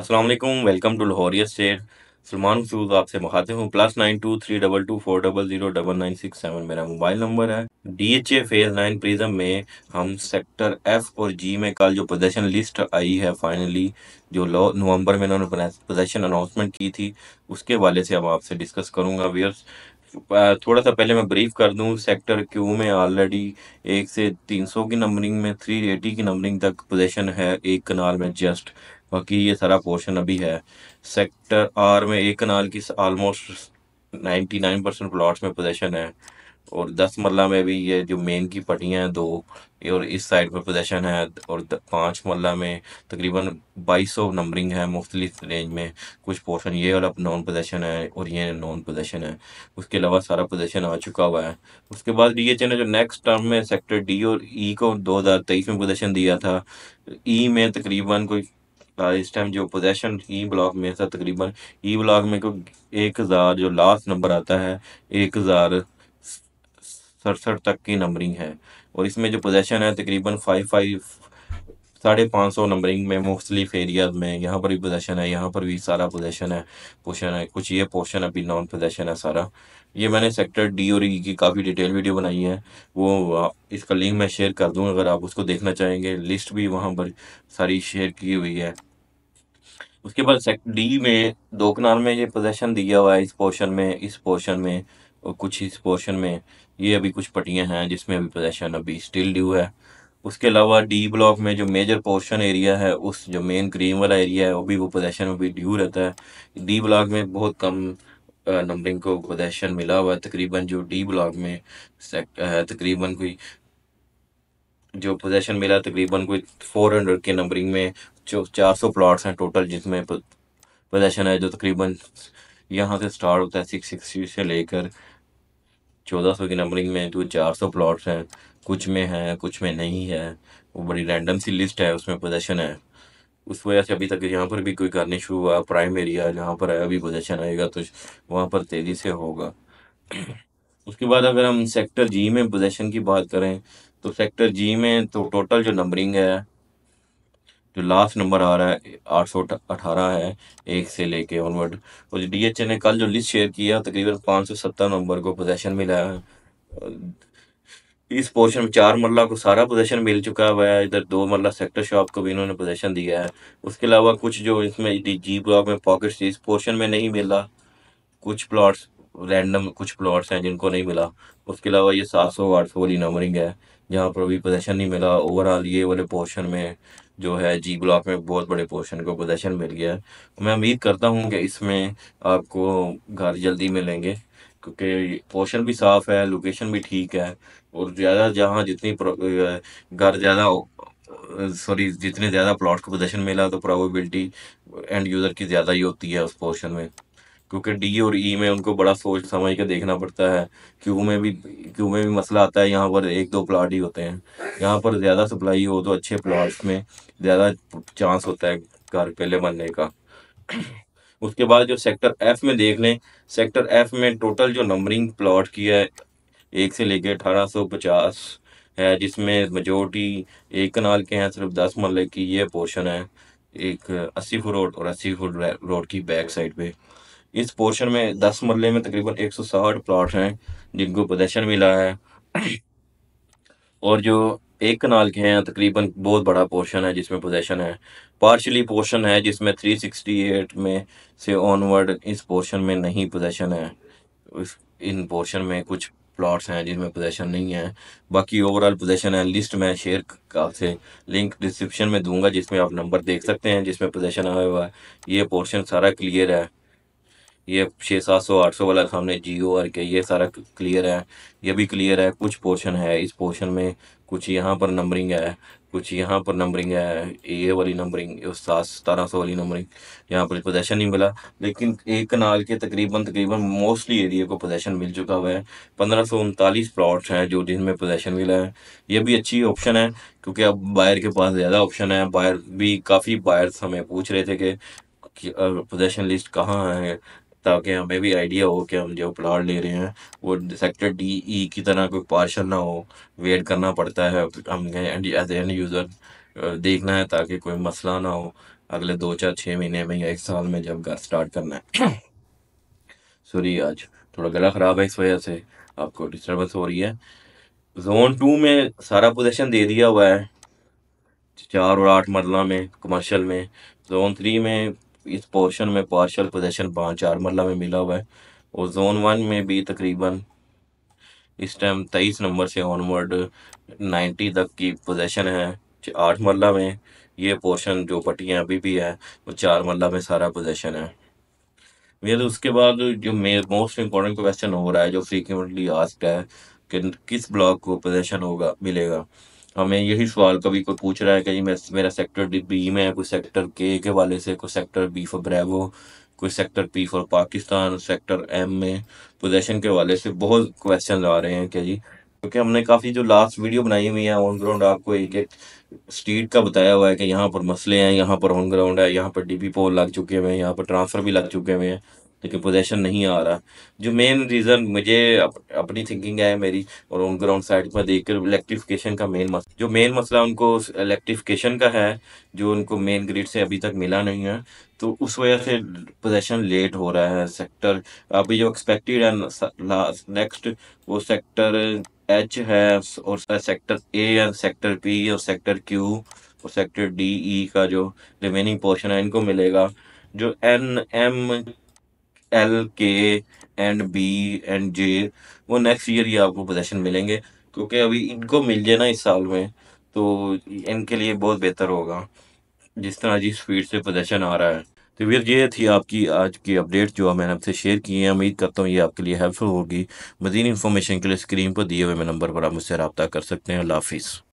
अस्सलाम वालेकुम, welcome to Lahore real estate. Salman Masood आपसे मुखातिब हूँ। +923224009967 मेरा मोबाइल नंबर है। DHA फेज 9 प्रिज्म में हम सेक्टर एफ और जी में कल जो पोजीशन लिस्ट आई है फाइनली, जो नवंबर में उन्होंने पोजीशन अनाउंसमेंट की थी, उसके हवाले से अब आपसे डिस्कस करूंगा व्यूअर्स। थोड़ा सा पहले मैं ब्रीफ कर दूं, सेक्टर क्यू में ऑलरेडी 1 से 300 की नंबरिंग में 380 की नंबरिंग तक पोजीशन है एक कनाल में जस्ट। बाकी ये सारा पोर्शन अभी है। सेक्टर आर में एक कनाल की ऑलमोस्ट 99% प्लॉट्स में पोजीशन है। और 10 मरला में भी ये जो मेन की पट्टियाँ हैं दो, और इस साइड पर पोजीशन है। और 5 मरला में तकरीबन 2200 नंबरिंग है मुख्तलिफ रेंज में। कुछ पोर्शन ये वाला नॉन पोजीशन है और ये नॉन पोजीशन है। उसके अलावा सारा पोजीशन आ चुका हुआ है। उसके बाद DHA ने जो नेक्स्ट टर्म में सेक्टर डी और ई को 2023 में पोजीशन दिया था। ई में तकरीबन कोई इस टाइम जो पोजीशन ई ब्लॉक में था, तकरीबन ई ब्लॉक में कोई 1000 जो लास्ट नंबर आता है 1067 तक की नंबरिंग है। और इसमें जो पोजीशन है तकरीबन 550 नंबरिंग में मुख्तलिफ एरियाज में। यहाँ पर भी पोजीशन है, यहाँ पर भी सारा पोजीशन है कुछ ये पोर्शन अभी नॉन पोजीशन है सारा। ये मैंने सेक्टर डी और ई की काफ़ी डिटेल वीडियो बनाई है, वो इसका लिंक मैं शेयर कर दूँ अगर आप उसको देखना चाहेंगे। लिस्ट भी वहाँ पर सारी शेयर की हुई है। उसके बाद सेक्टर डी में दो कनाल में ये पोजीशन दिया हुआ है, इस पोर्शन में और कुछ इस पोर्शन में। ये अभी कुछ पट्टियां हैं जिसमें अभी पोजीशन अभी स्टिल ड्यू है। उसके अलावा डी ब्लॉक में जो मेजर पोर्शन एरिया है, उस जो मेन क्रीम वाला एरिया है, वो भी वो पोजीशन में भी ड्यू रहता है। डी ब्लॉक में बहुत कम नंबरिंग को पोजीशन मिला हुआ है। तकरीबन जो डी ब्लॉक में तकरीबन कोई जो पोजीशन मिला तकरीबन कोई 400 के नंबरिंग में। जो 400 प्लॉट्स हैं टोटल जिसमें पोजीशन है, जो तकरीबन यहाँ से स्टार्ट होता है 660 से लेकर 1400 की नंबरिंग में। जो 400 प्लॉट्स हैं, कुछ में है कुछ में नहीं है। वो बड़ी रैंडम सी लिस्ट है, उसमें पोजीशन है। उस वजह से अभी तक यहाँ पर भी कोई करने शुरू हुआ। प्राइम एरिया जहाँ पर है अभी पोजीशन आएगा तो वहाँ पर तेज़ी से होगा। उसके बाद अगर हम सेक्टर जी में पोजीशन की बात करें, तो सेक्टर जी में तो टोटल जो नंबरिंग है, जो लास्ट नंबर आ रहा है 818 है, एक से लेके ऑनवर्ड। और DHA ने कल जो लिस्ट शेयर किया तकरीबन 570 नंबर को पोजीशन मिला है। इस पोर्शन में 4 मरला को सारा पोजीशन मिल चुका हुआ है। इधर 2 मरला सेक्टर शॉप को भी इन्होंने पोजीशन दिया है। उसके अलावा कुछ जो इसमें जी ब्लॉक में पॉकेट्स इस पोर्शन में नहीं मिला, कुछ प्लॉट्स रैंडम कुछ प्लॉट्स हैं जिनको नहीं मिला। उसके अलावा ये 700 800 वाली नंबरिंग है जहाँ पर अभी पोजीशन नहीं मिला। ओवरऑल ये वाले पोर्शन में जो है जी ब्लॉक में बहुत बड़े पोर्शन को पोजीशन मिल गया है। मैं उम्मीद करता हूँ कि इसमें आपको घर जल्दी मिलेंगे, क्योंकि पोर्शन भी साफ़ है, लोकेशन भी ठीक है। और ज़्यादा जहाँ जितनी घर ज़्यादा सॉरी जितने ज़्यादा प्लॉट को पोजीशन मिला तो प्रोबेबिलिटी एंड यूज़र की ज़्यादा ही होती है उस पोर्शन में। क्योंकि डी और ई में उनको बड़ा सोच समझ के देखना पड़ता है। क्यू में भी मसला आता है, यहाँ पर 1 2 प्लाट ही होते हैं। यहाँ पर ज़्यादा सप्लाई हो तो अच्छे प्लाट्स में ज़्यादा चांस होता है घर पहले बनने का। उसके बाद जो सेक्टर एफ में देख लें, सेक्टर एफ में टोटल जो नंबरिंग प्लॉट की है 1 से लेके 1850 है, जिसमें मेजोरिटी एक कनाल के हैं। सिर्फ 10 मरले की ये पोर्शन है, एक 80 फुट रोड और 80 फुट रोड की बैक साइड पे। इस पोर्शन में 10 मरले में तकरीबन 160 प्लॉट हैं जिनको पोजीशन मिला है। और जो एक कनाल के हैं तकरीबन बहुत बड़ा पोर्शन है जिसमें पोजीशन है। पार्शली पोर्शन है जिसमें 368 में से ऑनवर्ड इस पोर्शन में नहीं पोजीशन है। इन पोर्शन में कुछ प्लॉट्स हैं जिनमें पोजीशन नहीं है। बाकी ओवरऑल पोजीशन है। लिस्ट मैं शेयर आपसे लिंक डिस्क्रिप्शन में दूंगा जिसमें आप नंबर देख सकते हैं जिसमें पोजीशन आया हुआ है। ये पोर्शन सारा क्लियर है। ये 600 700 800 वाला सामने GOR के ये सारा क्लियर है। ये भी क्लियर है। कुछ पोर्शन है इस पोर्शन में, कुछ यहाँ पर नंबरिंग है, कुछ यहाँ पर नंबरिंग है। ये वाली नंबरिंग 1700 वाली नंबरिंग, यहाँ पर पोजीशन नहीं मिला। लेकिन एक कनाल के तकरीबन तकरीबन मोस्टली एरिया को पोजीशन मिल चुका हुआ है। 1539 प्लॉट्स हैं जो जिनमें पोजीशन मिला है। ये भी अच्छी ऑप्शन है क्योंकि अब बायर के पास ज़्यादा ऑप्शन है। बायर भी काफ़ी बायर्स हमें पूछ रहे थे कि पोजीशन लिस्ट कहाँ है, ताकि हमें भी आइडिया हो कि हम जो प्लॉट ले रहे हैं वो सेक्टर डी ई की तरह कोई पार्शल ना हो। वेट करना पड़ता है हम एज एंड यूज़र देखना है ताकि कोई मसला ना हो। अगले 2 4 6 महीने में या 1 साल में जब घर स्टार्ट करना है। सॉरी, आज थोड़ा गला ख़राब है, इस वजह से आपको डिस्टर्बेंस हो रही है। जोन 2 में सारा पोजीशन दे दिया हुआ है, 4 और 8 मरला में कमर्शियल में। जोन 3 में इस पोर्शन में पार्शल पोजीशन 5 4 मरला में मिला हुआ है। और जोन 1 में भी तकरीबन इस टाइम 23 नंबर से ऑनवर्ड 90 तक की पोजीशन है 8 मरला में। ये पोर्शन जो पट्टियाँ अभी भी है वो 4 मरला में सारा पोजीशन है। फिर उसके बाद जो मोस्ट इम्पोर्टेंट क्वेश्चन हो रहा है, जो फ्रीक्वेंटली आस्क्ड है कि किस ब्लॉक को पोजीशन होगा मिलेगा। हमें यही सवाल कभी कोई पूछ रहा है कि जी मेरा सेक्टर बी में है, कोई सेक्टर के वाले से, कोई सेक्टर बी फॉर ब्रेवो, कोई sector P for Pakistan, sector M में पोजीशन के वाले से बहुत क्वेश्चन आ रहे हैं कि जी, क्योंकि हमने काफ़ी जो लास्ट वीडियो बनाई हुई है ऑन ग्राउंड आपको एक एक स्ट्रीट का बताया हुआ है कि यहाँ पर मसले हैं, यहाँ पर ऑन ग्राउंड है, यहाँ पर डीपी पोल लग चुके हुए हैं, यहाँ पर ट्रांसफ़र भी लग चुके हुए हैं, लेकिन पोजीशन नहीं आ रहा। जो मेन रीज़न मुझे अपनी थिंकिंग है मेरी, और ऑन ग्राउंड साइड पर देखकर इलेक्ट्रिफिकेशन का जो मेन मसला उनको इलेक्ट्रिफिकेशन का है, जो उनको मेन ग्रिड से अभी तक मिला नहीं है, तो उस वजह से पोजीशन लेट हो रहा है। सेक्टर अभी जो एक्सपेक्टेड है नेक्स्ट, वो सेक्टर एच है, और सेक्टर ए है, सेक्टर पी और सेक्टर क्यू और सेक्टर डी ई का जो रिमेनिंग पोर्शन है इनको मिलेगा। जो N M L K and B and J, वो नेक्स्ट ईयर ही आपको पोजीशन मिलेंगे, क्योंकि अभी इनको मिल जाए ना इस साल में तो इनके लिए बहुत बेहतर होगा, जिस तरह जिस स्पीड से पोजीशन आ रहा है। तो फिर ये थी आपकी आज की अपडेट जो मैंने आपसे शेयर की है। उम्मीद करता हूँ ये आपके लिए हेल्पफुल होगी। मज़ीद इन्फॉर्मेशन के लिए स्क्रीन पर दिए हुए नंबर पर आप मुझसे रब्ता कर सकते हैं। अल्लाह हाफिज़।